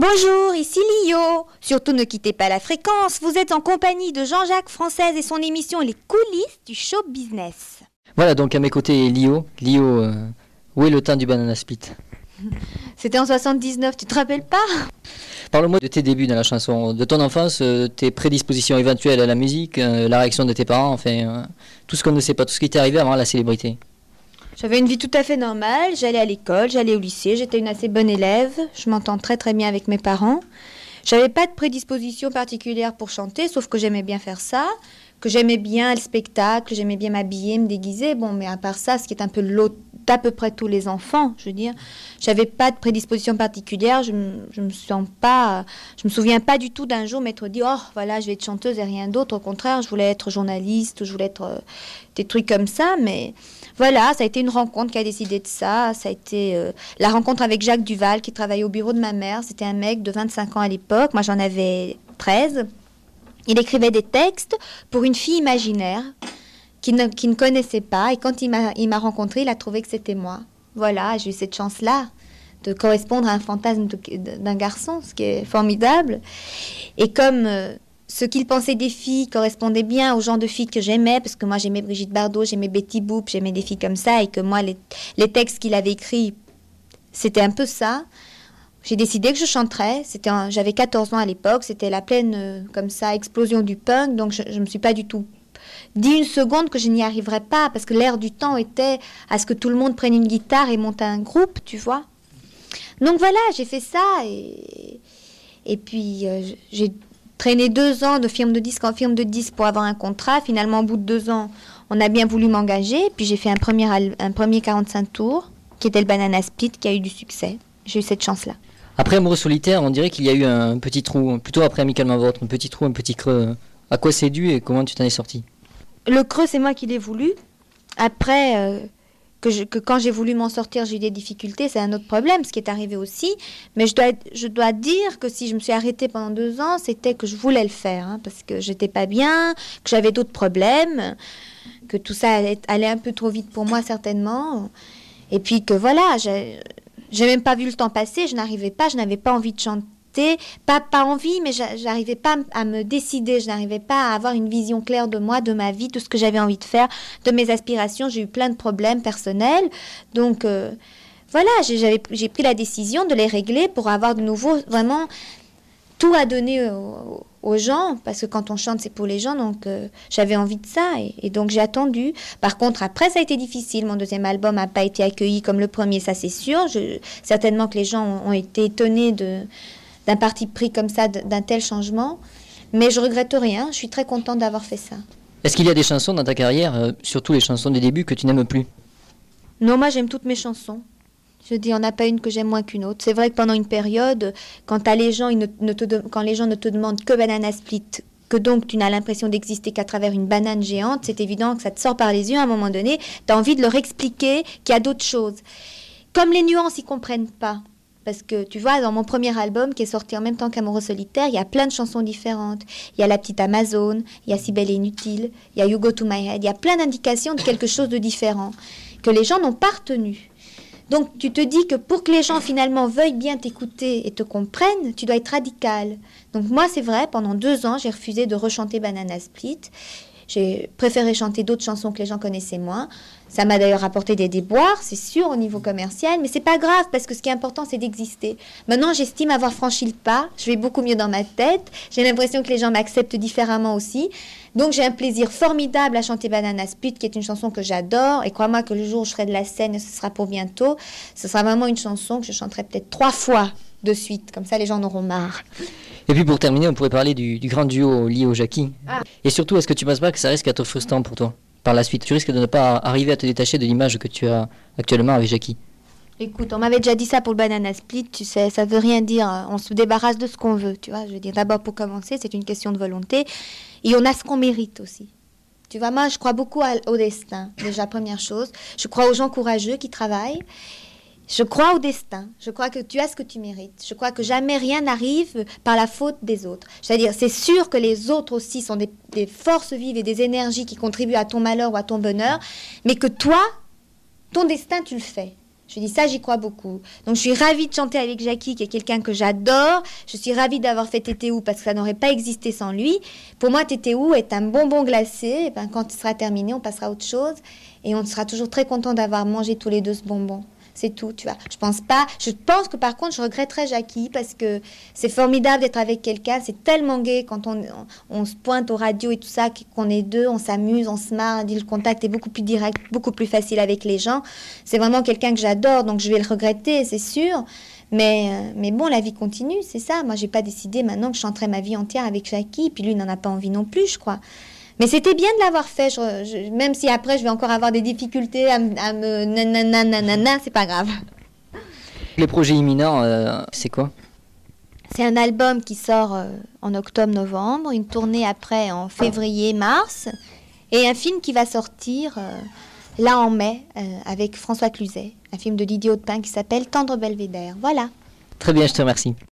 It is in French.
Bonjour, ici Lio. Surtout ne quittez pas la fréquence, vous êtes en compagnie de Jean-Jacques Française et son émission Les coulisses du show business. Voilà, donc à mes côtés Lio. Lio, où est le temps du banana split? C'était en 79, tu te rappelles pas? Parle-moi de tes débuts dans la chanson, de ton enfance, tes prédispositions éventuelles à la musique, la réaction de tes parents, enfin, tout ce qu'on ne sait pas, tout ce qui t'est arrivé avant la célébrité. J'avais une vie tout à fait normale, j'allais à l'école, j'allais au lycée, j'étais une assez bonne élève, je m'entends très très bien avec mes parents. J'avais pas de prédisposition particulière pour chanter, sauf que j'aimais bien faire ça, que j'aimais bien le spectacle, j'aimais bien m'habiller, me déguiser, bon, mais à part ça, ce qui est un peu l'autre d'à peu près tous les enfants, je veux dire, j'avais pas de prédisposition particulière, je me souviens pas du tout d'un jour m'être dit, oh, voilà, je vais être chanteuse et rien d'autre, au contraire, je voulais être journaliste, je voulais être des trucs comme ça, mais voilà, ça a été une rencontre qui a décidé de ça, ça a été la rencontre avec Jacques Duval, qui travaillait au bureau de ma mère, c'était un mec de 25 ans à l'époque, moi j'en avais 13, il écrivait des textes pour une fille imaginaire, qui ne connaissait pas. Et quand il m'a rencontré, il a trouvé que c'était moi. Voilà, j'ai eu cette chance-là de correspondre à un fantasme d'un garçon, ce qui est formidable. Et comme ce qu'il pensait des filles correspondait bien au genre de filles que j'aimais, parce que moi j'aimais Brigitte Bardot, j'aimais Betty Boop, j'aimais des filles comme ça, et que moi les textes qu'il avait écrits, c'était un peu ça. J'ai décidé que je chanterais. J'avais 14 ans à l'époque, c'était la pleine, comme ça, explosion du punk, donc je me suis pas du tout dit une seconde que je n'y arriverais pas, parce que l'air du temps était à ce que tout le monde prenne une guitare et monte un groupe, tu vois. Donc voilà, j'ai fait ça, et puis j'ai traîné 2 ans de firme de disque en firme de disque pour avoir un contrat. Finalement, au bout de 2 ans, on a bien voulu m'engager, puis j'ai fait un premier 45 tours, qui était le Banana Split, qui a eu du succès. J'ai eu cette chance-là. Après Amoureux solitaire, on dirait qu'il y a eu un petit trou, plutôt après Amicalement Vôtre, un petit trou, un petit creux. À quoi c'est dû et comment tu t'en es sorti? Le creux, c'est moi qui l'ai voulu. Après, que quand j'ai voulu m'en sortir, j'ai eu des difficultés, c'est un autre problème, ce qui est arrivé aussi. Mais je dois dire que si je me suis arrêtée pendant 2 ans, c'était que je voulais le faire, hein, parce que j'étais pas bien, que j'avais d'autres problèmes, que tout ça allait un peu trop vite pour moi, certainement. Et puis que voilà, j'ai même pas vu le temps passer, je n'avais pas envie de chanter. Pas envie, mais j'arrivais pas à me décider, je n'arrivais pas à avoir une vision claire de moi, de ma vie, de ce que j'avais envie de faire, de mes aspirations. J'ai eu plein de problèmes personnels, donc voilà, j'ai pris la décision de les régler pour avoir de nouveau vraiment tout à donner aux gens, parce que quand on chante, c'est pour les gens, donc j'avais envie de ça, et donc j'ai attendu. Par contre, après, ça a été difficile. Mon deuxième album n'a pas été accueilli comme le premier, ça c'est sûr. Certainement que les gens ont été étonnés d'un parti pris comme ça, d'un tel changement. Mais je regrette rien, je suis très contente d'avoir fait ça. Est-ce qu'il y a des chansons dans ta carrière, surtout les chansons des débuts, que tu n'aimes plus? Non, moi j'aime toutes mes chansons. Je dis, il n'y en a pas une que j'aime moins qu'une autre. C'est vrai que pendant une période, quand les gens ne te demandent que Banana Split, que donc tu n'as l'impression d'exister qu'à travers une banane géante, c'est évident que ça te sort par les yeux à un moment donné. Tu as envie de leur expliquer qu'il y a d'autres choses. Comme les nuances, ils ne comprennent pas. Parce que, tu vois, dans mon premier album, qui est sorti en même temps qu'Amoureux solitaire, il y a plein de chansons différentes. Il y a La petite Amazone, il y a Si belle et inutile, il y a You Go to My Head. Il y a plein d'indications de quelque chose de différent que les gens n'ont pas retenu. Donc, tu te dis que pour que les gens, finalement, veuillent bien t'écouter et te comprennent, tu dois être radical. Donc, moi, c'est vrai, pendant 2 ans, j'ai refusé de rechanter Banana Split. J'ai préféré chanter d'autres chansons que les gens connaissaient moins. Ça m'a d'ailleurs apporté des déboires, c'est sûr, au niveau commercial, mais c'est pas grave, parce que ce qui est important, c'est d'exister. Maintenant, j'estime avoir franchi le pas, je vais beaucoup mieux dans ma tête, j'ai l'impression que les gens m'acceptent différemment aussi. Donc j'ai un plaisir formidable à chanter Banana Split, qui est une chanson que j'adore, et crois-moi que le jour où je ferai de la scène, et ce sera pour bientôt, ce sera vraiment une chanson que je chanterai peut-être 3 fois de suite, comme ça les gens en auront marre. Et puis pour terminer, on pourrait parler du grand duo Lio-Jackie. Ah. Et surtout, est-ce que tu penses pas que ça risque d'être frustrant pour toi par la suite? Tu risques de ne pas arriver à te détacher de l'image que tu as actuellement avec Jackie. Écoute, on m'avait déjà dit ça pour le Banana Split, tu sais, ça veut rien dire, on se débarrasse de ce qu'on veut, tu vois. Je veux dire, d'abord pour commencer, c'est une question de volonté, et on a ce qu'on mérite aussi. Tu vois, moi je crois beaucoup au destin, déjà première chose. Je crois aux gens courageux qui travaillent. Je crois au destin, je crois que tu as ce que tu mérites, je crois que jamais rien n'arrive par la faute des autres. C'est-à-dire, c'est sûr que les autres aussi sont des forces vives et des énergies qui contribuent à ton malheur ou à ton bonheur, mais que toi, ton destin, tu le fais. Je dis ça, j'y crois beaucoup. Donc je suis ravie de chanter avec Jackie, qui est quelqu'un que j'adore. Je suis ravie d'avoir fait Tétéou parce que ça n'aurait pas existé sans lui. Pour moi, Tétéou est un bonbon glacé. Et ben, quand il sera terminé, on passera à autre chose. Et on sera toujours très content d'avoir mangé tous les deux ce bonbon. C'est tout, tu vois. Je pense que par contre, je regretterais Jackie parce que c'est formidable d'être avec quelqu'un. C'est tellement gai quand on se pointe aux radios et tout ça, qu'on est deux, on s'amuse, on se marre. Le contact est beaucoup plus direct, beaucoup plus facile avec les gens. C'est vraiment quelqu'un que j'adore, donc je vais le regretter, c'est sûr. Mais bon, la vie continue, c'est ça. Moi, j'ai pas décidé maintenant que je chanterais ma vie entière avec Jackie. Puis lui, il n'en a pas envie non plus, je crois. Mais c'était bien de l'avoir fait, même si après je vais encore avoir des difficultés à me nanana, c'est pas grave. Les projets imminents, c'est quoi? C'est un album qui sort en octobre-novembre, une tournée après en février-mars, et un film qui va sortir là en mai avec François Cluzet, un film de Didier Hautepin qui s'appelle Tendre Belvédère. Voilà. Très bien, je te remercie.